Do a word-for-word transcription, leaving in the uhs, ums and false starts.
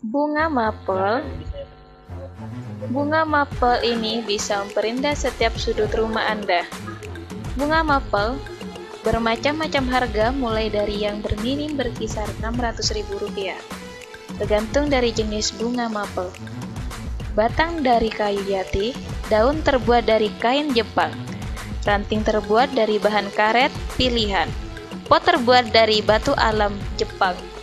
Bunga mapel Bunga mapel ini bisa memperindah setiap sudut rumah Anda. Bunga mapel bermacam-macam harga mulai dari yang berminim berkisar enam ratus ribu rupiah, tergantung dari jenis bunga mapel. Batang dari kayu jati, daun terbuat dari kain Jepang, ranting terbuat dari bahan karet pilihan, pot terbuat dari batu alam Jepang.